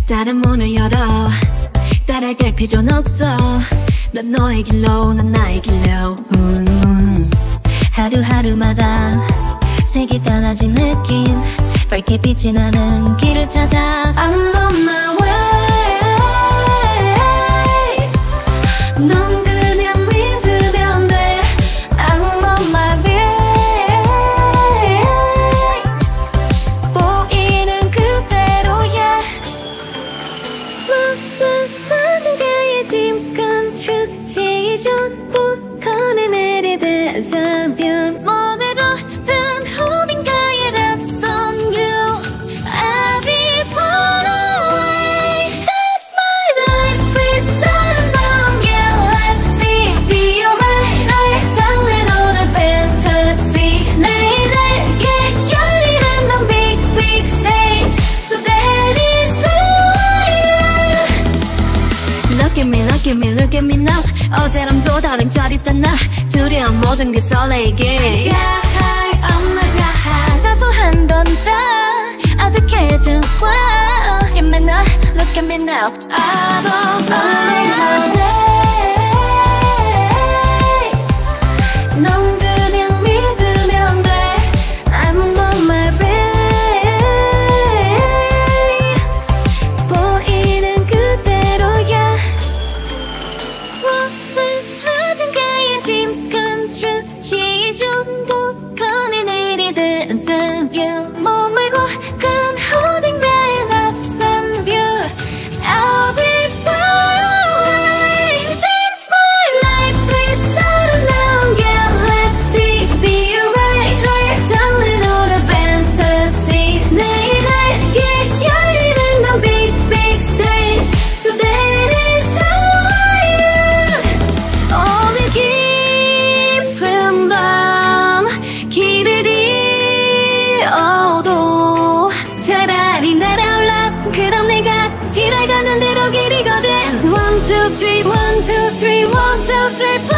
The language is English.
다른 문을 열어 따라갈 필요는 없어 넌 너의 길로 난 나의 길로 하루하루마다 색이 달라진 느낌 밝게 빛이 나는 길을 찾아 I'm on my way 넌 그냥 믿으면 돼 I'm on my way 보이는 그대로야 어딘가의 dreams come true 제일 좋은 거리 내리듯 서변 몸으로 든 어딘가의 낯선 you I'll be far away That's my life with around galaxy Be alright 날 장르로는 fantasy 내일에게 열리는 넌 big big stage So that is who I am Look at me, look at me, look at me now 어제랑 또 다른 짜릿한 나 두려운 모든 게 설레게 High, I'm like high 사소한 건 다 어색해져 wow. Give me now, look at me now I'm on my way 넌 그냥 믿으면 돼 I'm on my way 보이는 그대로야 어딘가의 dreams come true 제일 좋은 곳건에 내리듯 서뷰 몸을 고간 어딘가의 낯선 view I'll be far away That's my life with around galaxy Be alright 날 장르로는 fantasy 내일에게 열리는 넌 big big stage So that is who I am 오늘 깊은 밤 길을 잃어도 차라리 날아올라 그럼 내가 지나가는 대로 길이거든 1, 2, 3, 1, 2, 3, 1, 2, 3, 4